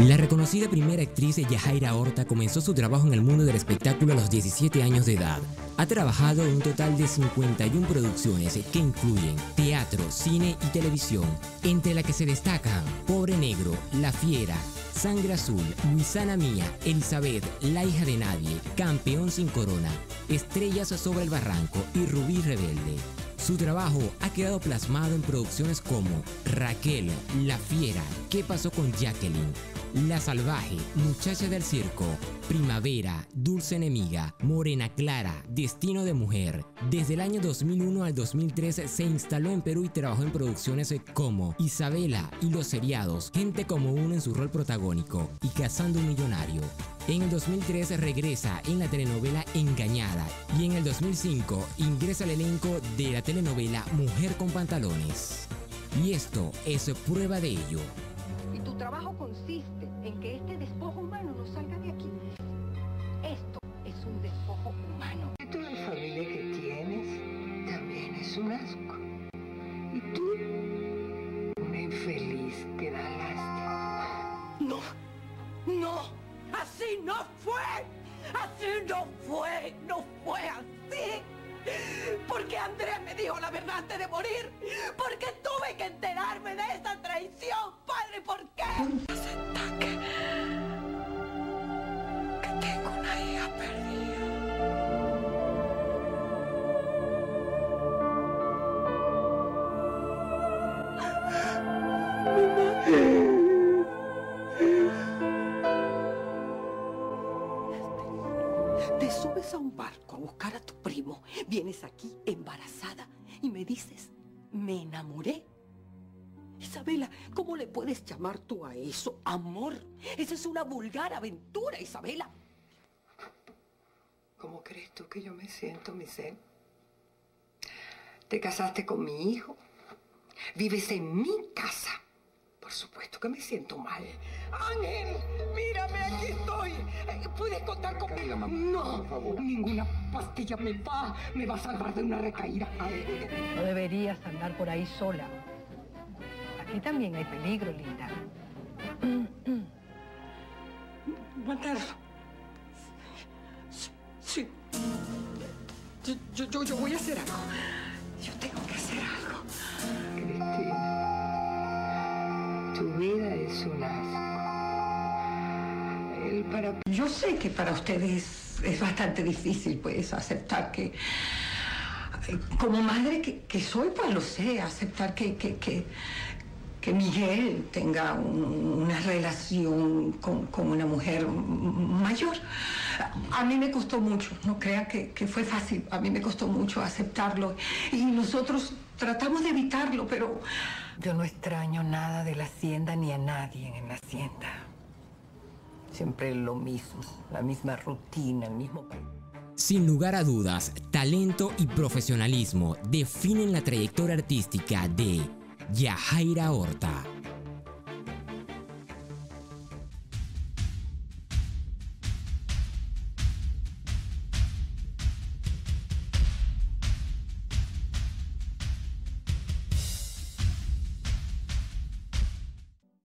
La reconocida primera actriz Yajaira Horta comenzó su trabajo en el mundo del espectáculo a los 17 años de edad. Ha trabajado en un total de 51 producciones que incluyen teatro, cine y televisión, entre las que se destacan Pobre Negro, La Fiera, Sangre Azul, Luisana Mía, Elizabeth, La Hija de Nadie, Campeón sin Corona, Estrellas sobre el Barranco y Rubí Rebelde. Su trabajo ha quedado plasmado en producciones como Raquel, La Fiera, ¿Qué pasó con Jacqueline?, La Salvaje, Muchacha del Circo, Primavera, Dulce Enemiga, Morena Clara, Destino de Mujer. Desde el año 2001 al 2003 se instaló en Perú y trabajó en producciones como Isabela y Los Seriados, Gente como Uno en su rol protagónico y Cazando un Millonario. En el 2003 regresa en la telenovela Engañada y en el 2005 ingresa al elenco de la telenovela Mujer con Pantalones. Y esto es prueba de ello. Y tu trabajo consiste en que este despojo humano no salga de aquí. Esto es un despojo humano. Toda la familia que tienes también es un asco. Y tú, una infeliz que da lástima. No, no, así no fue. Así no fue, no fue así. Porque Andrés me dijo la verdad antes de morir. Porque tuve que enterarme de esa traición, padre. ¿Por qué? Acepta que tengo una hija perdida. Te subes a un barco a buscar a tu primo, vienes aquí embarazada y me dices, me enamoré. Isabela, ¿cómo le puedes llamar tú a eso amor? Esa es una vulgar aventura, Isabela. ¿Cómo crees tú que yo me siento, Michelle? Te casaste con mi hijo, vives en mi casa. Por supuesto que me siento mal. Ángel, mírame, aquí estoy. ¿Puedes contar conmigo? Carla, mamá, no, por favor. Ninguna pastilla me va a salvar de una recaída. No deberías andar por ahí sola. Aquí también hay peligro, linda. Matarlo. Sí. Yo voy a hacer algo. Yo tengo que hacer algo. Cristina. Tu vida es un asco. Yo sé que para ustedes es bastante difícil, pues, aceptar que... Como madre que soy, pues lo sé, aceptar que Miguel tenga una relación con una mujer mayor. A mí me costó mucho, no crean que fue fácil. A mí me costó mucho aceptarlo. Y nosotros tratamos de evitarlo, pero... Yo no extraño nada de la hacienda ni a nadie en la hacienda. Siempre lo mismo, la misma rutina, el mismo... Sin lugar a dudas, talento y profesionalismo definen la trayectoria artística de Yajaira Horta.